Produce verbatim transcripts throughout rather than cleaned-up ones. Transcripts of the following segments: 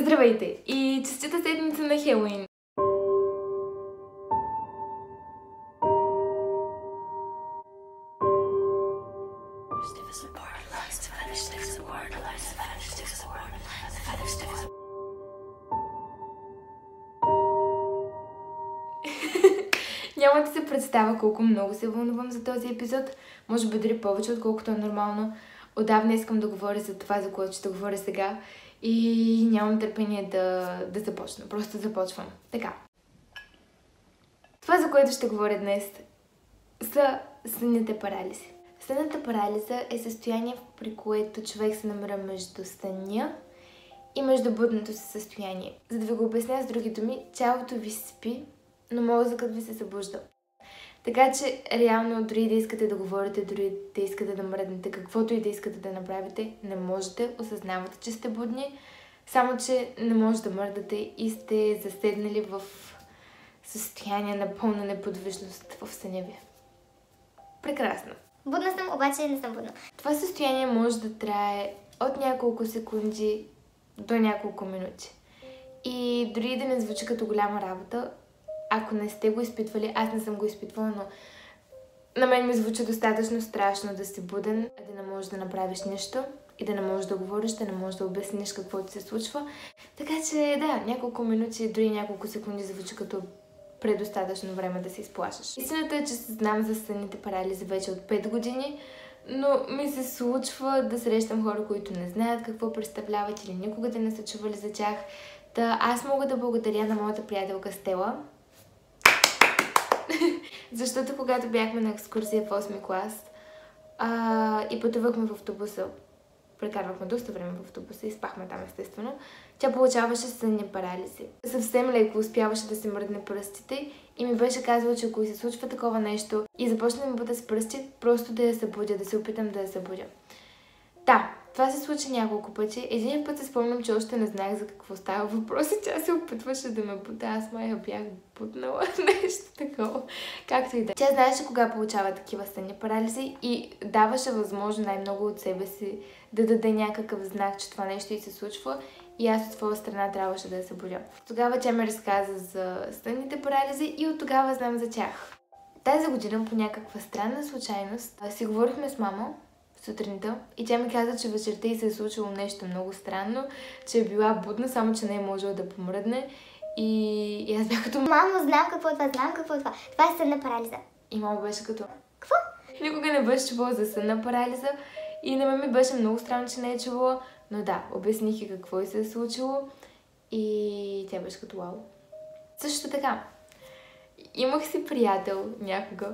Здравейте и честита седмица на Хелоуин! Няма да се представя колко много се вълнувам за този епизод, може би дори повече, отколкото е нормално. Отдавна искам да говоря за това, за което ще говоря сега и нямам търпение да, да започна. Просто започвам. Така. Това, за което ще говоря днес, са сънните парализи. Сънната парализа е състояние, при което човек се намира между съня и между будното си състояние. За да ви го обясня с други думи, тялото ви спи, но мозъкът ви се събужда. Така че, реално, дори да искате да говорите, дори да искате да мръднете, каквото и да искате да направите, не можете, осъзнавате, че сте будни, само че не може да мърдате и сте заседнали в състояние на пълна неподвижност в съня ви. Прекрасно. Будна съм, обаче не съм будна. Това състояние може да трае от няколко секунди до няколко минути. И дори да не звучи като голяма работа, ако не сте го изпитвали, аз не съм го изпитвала, но на мен ми звучи достатъчно страшно да си буден, да не можеш да направиш нищо и да не можеш да говориш, да не можеш да обясниш какво ти се случва. Така че да, няколко минути, дори няколко секунди звучи като предостатъчно време да се изплашиш. Истината е, че знам за сънните парализи вече от пет години, но ми се случва да срещам хора, които не знаят какво представляват или никога да не са чували за тях. Та аз мога да благодаря на моята приятелка Стела, защото когато бяхме на екскурсия в осми клас а, и пътувахме в автобуса, прекарвахме доста време в автобуса и спахме там естествено, тя получаваше сънни парализи. Съвсем леко успяваше да се мръдне пръстите и ми беше казала, че ако се случва такова нещо и започна да ми бъда с пръсти, просто да я събудя, да се опитам да я събудя. Да, това се случи няколко пъти. Един път се спомням, че още не знаех за какво става въпрос и тя се опитваше да ме буда. Аз май я бях бутнала, нещо такова. Както и да. Тя знаеше кога получава такива сънни парализи и даваше възможно най-много от себе си да даде някакъв знак, че това нещо й се случва и аз от своя страна трябваше да я събудя. Тогава тя ми разказа за сънните парализи и от тогава знам за тях. Тази година по някаква странна случайност си говорихме с мама сутринта и тя ми каза, че вечерта й се е случило нещо много странно, че е била будна, само че не е можела да помръдне и, и аз бях като... Мамо, знам какво е това, знам какво е това. Това е сънна парализа. И мама беше като... Какво? Никога не беше чувала за сънна парализа и на мен ми беше много странно, че не е чувала, но да, обясних и какво й се е случило и тя беше като вау. Също така, имах си приятел някога.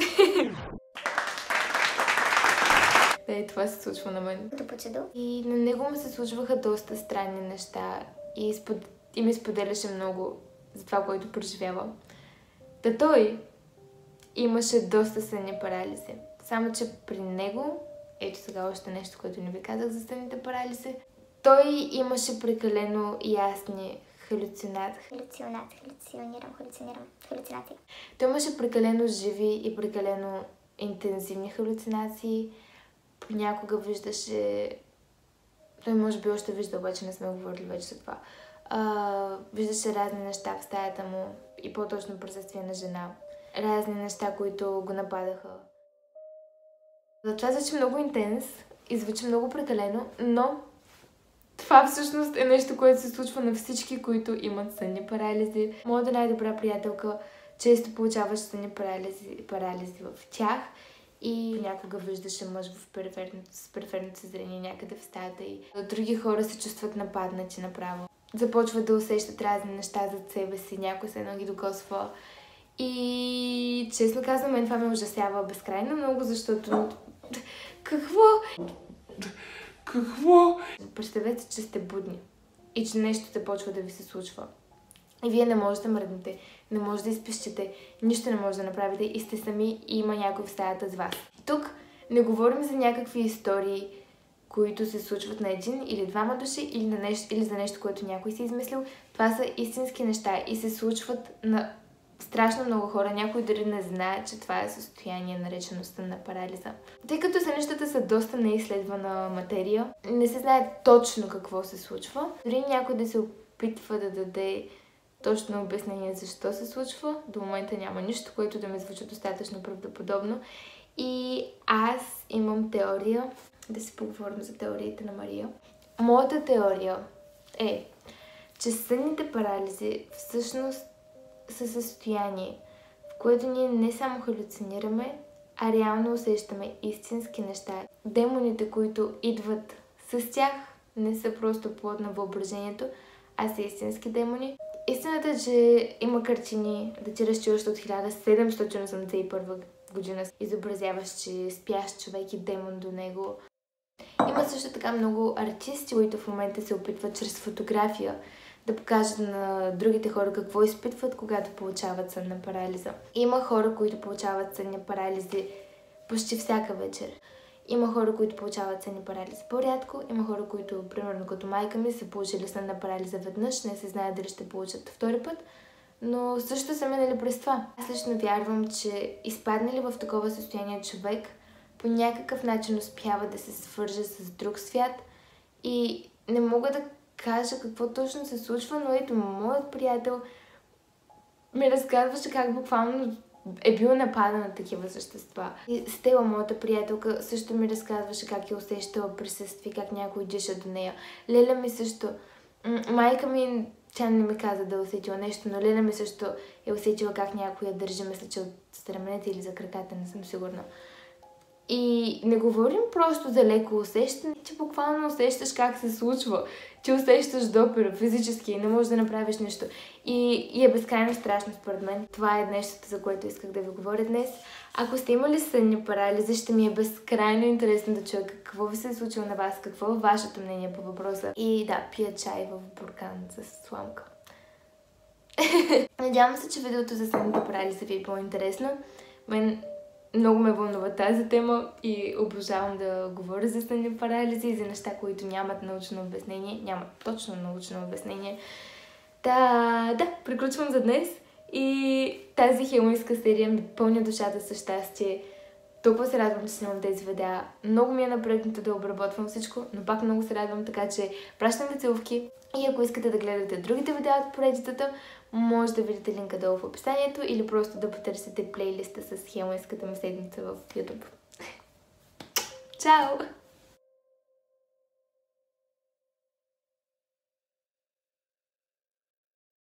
Да, и това се случва на мен. Като почедо. И на него му се случваха доста странни неща и, спод... и ми споделяше много за това, което преживява. Та той имаше доста сънни парализи. Само, че при него, ето сега още нещо, което не ви казах за сънните парализи, той имаше прекалено ясни халюцинации. Халюцинации, халюционирам, халюцинирам, халюцинации. Той имаше прекалено живи и прекалено интензивни халюцинации. Понякога виждаше... Той може би още вижда, обаче не сме говорили вече за това. А, виждаше разни неща в стаята му и по-точно присъствие на жена. Разни неща, които го нападаха. Това звучи много интенс и звучи много прекалено, но това всъщност е нещо, което се случва на всички, които имат сънни парализи. Моята най-добра приятелка често получаваше сънни парализи, парализи в тях и някога виждаше мъж в периферното, с периферното си зрение някъде в стаята и други хора се чувстват нападнати направо. Започват да усещат разни неща зад себе си, някой се едно ги докосва. И честно казвам, мен това ме ужасява безкрайно много, защото... Какво? Какво? Представете, че сте будни и че нещо започва да ви се случва. И вие не можете да мръднете, не можете да изпищите, нищо не можете да направите и сте сами и има някой в стаята с вас. Тук не говорим за някакви истории, които се случват на един или двама души или, на нещо, или за нещо, което някой си измислил. Това са истински неща и се случват на страшно много хора. Някой дори не знае, че това е състояние наречено сънна парализа. Тъй като сънищата са доста неизследвана материя, не се знае точно какво се случва. Дори някой да се опитва да даде точно обяснение защо се случва. До момента няма нищо, което да ми звучи достатъчно правдоподобно. И аз имам теория, да си поговорим за теориите на Мария. Моята теория е, че сънните парализи всъщност са състояние, в което ние не само халюцинираме, а реално усещаме истински неща. Демоните, които идват с тях, не са просто плод на въображението, а са истински демони. Истината е, че има картини, датиращи още от хиляда седемстотин осемдесет и първа година, изобразяващи спящ човек и демон до него. Има също така много артисти, които в момента се опитват чрез фотография да покажат на другите хора какво изпитват, когато получават сънна парализа. Има хора, които получават сънни парализи почти всяка вечер. Има хора, които получават сънни парализи по-рядко. Има хора, които, примерно като майка ми, са получили сънна парализа веднъж, не се знае дали ще получат втори път, но също са минали през това. Аз лично вярвам, че изпадне ли в такова състояние човек, по някакъв начин успява да се свърже с друг свят и не мога да кажа какво точно се случва, но ето моят приятел ми разказваше как буквално е бил нападан на такива същества. И Стела, моята приятелка, също ми разказваше как е усещала присъствие, как някой диша до нея. Леля ми също. Майка ми, тя не ми каза да е усетила нещо, но Леля ми също е усетила как някой я държи, мисля, че от стременете или за краката, не съм сигурна. И не говорим просто за леко усещане, че буквално усещаш как се случва, че усещаш допира физически и не можеш да направиш нищо. И, и е безкрайно страшно според мен. Това е нещото, за което исках да ви говоря днес. Ако сте имали сънни парализи, ще ми е безкрайно интересно да чуя какво ви се е случило на вас, какво е вашето мнение по въпроса. И да, пия чай в буркан с сламка. Надявам се, че видеото за сънните парализи ви е по-интересно. Мен много ме вълнува тази тема и обожавам да говоря за сънни парализи и за неща, които нямат научно обяснение. Нямат точно научно обяснение. Та, да, приключвам за днес и тази хелоуинска серия ми пълня душата с щастие. Толкова се радвам, че снимам тези видеа. Много ми е напрегнато да обработвам всичко, но пак много се радвам, така че пращам ви целувки. И ако искате да гледате другите видеа от поредицата, може да видите линка долу в описанието или просто да потърсите плейлиста с хелоуинската ми седмица в YouTube. Чао!